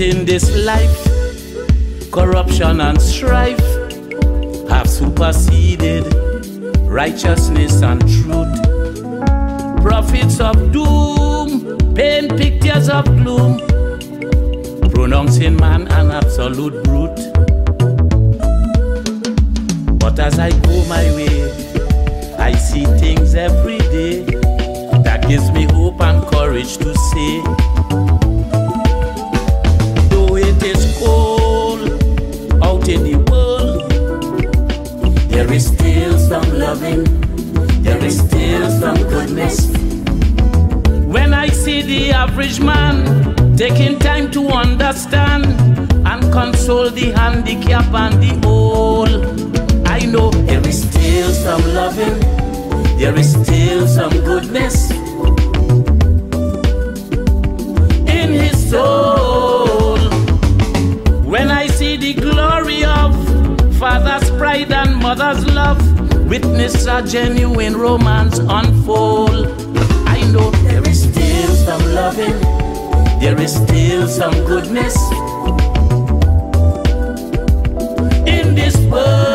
in this life, corruption and strife have superseded righteousness and truth. Prophets of doom paint pictures of gloom, pronouncing man an absolute brute. But as I go my way, I see things every day that gives me hope and courage to say, though it is cold out in the world, there is still some loving, there is still some goodness. When I see the average man taking time to understand and console the handicapped and the old, I know there is still some loving, there is still some goodness in his soul. When I see the glory of father's pride and mother's love, witness a genuine romance unfold, I know there is still some loving, there is still some goodness in this world.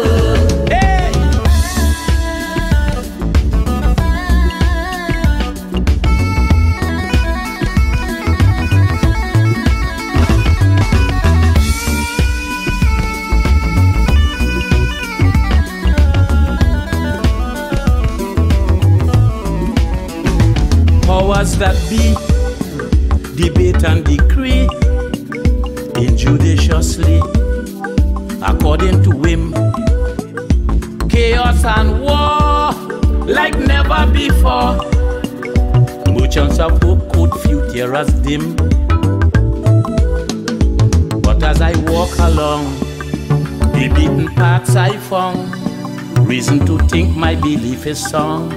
Powers that be debate and decree injudiciously according to whim. Chaos and war like never before. Merchants of hope could future as dim. But as I walk along the beaten paths I found, reason to think my belief is sound.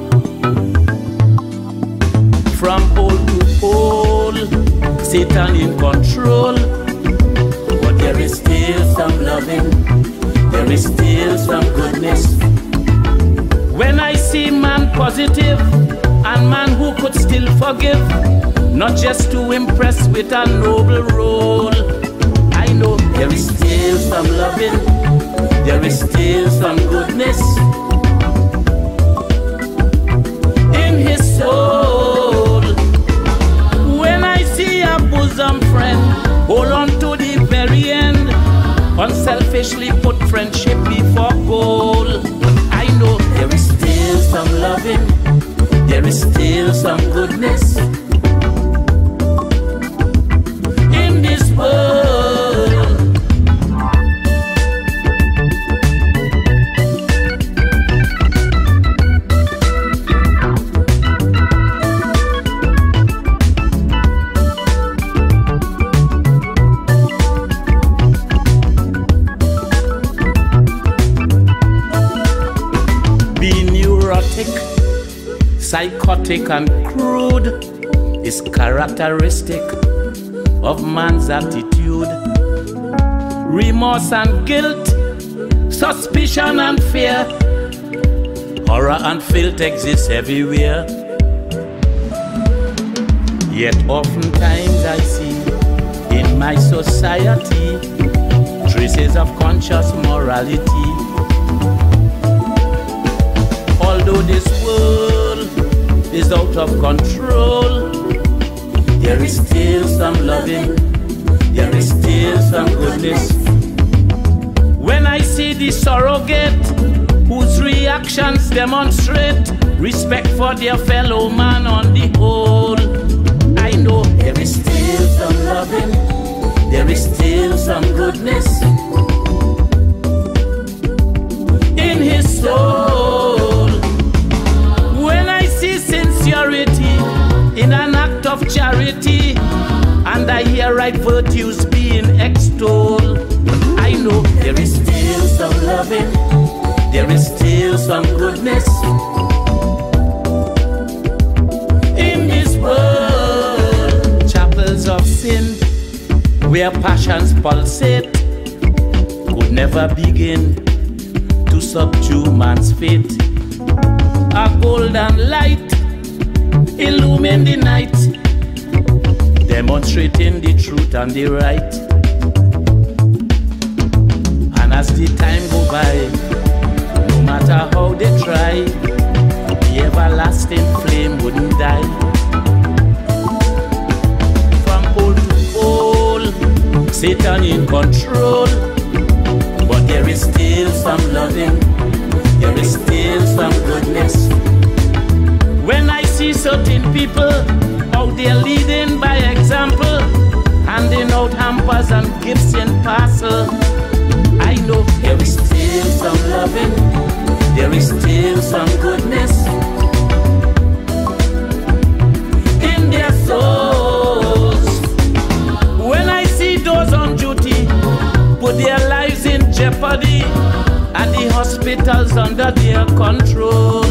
From pole to pole, Satan in control, but there is still some loving, there is still some goodness. When I see man positive and man who could still forgive, not just to impress with a noble role, I know there is still some loving, there is still some goodness in his soul. Bosom friend, hold on to the very end, unselfishly put friendship before goal. I know there is still some loving, there is still some goodness in this world. Psychotic and crude is characteristic of man's attitude. Remorse and guilt, suspicion and fear, horror and filth exist everywhere. Yet oftentimes I see in my society traces of conscious morality. Although this world is out of control, there is still some loving, there is still some goodness. When I see the surrogate whose reactions demonstrate respect for their fellow man on the whole, I know there is still some loving, there is still some goodness in his soul. When I see sincerity in an act of charity, and I hear right virtues being extolled, I know there is still some loving, there is still some goodness in this world. Chapels of sin, where passions pulsate, could never begin to subdue man's fate. A golden light illumine the night, them demonstrating the truth and the right. And as the time go by, no matter how they try, the everlasting flame wouldn't die. From pole to pole, Satan in control, but there is still some loving, there is still some goodness. When I see certain people out there leading by example, handing out hampers and gifts in parcel, I know there is still some loving, there is still some goodness in their souls. When I see those on duty put their lives in jeopardy and the hospitals under their control,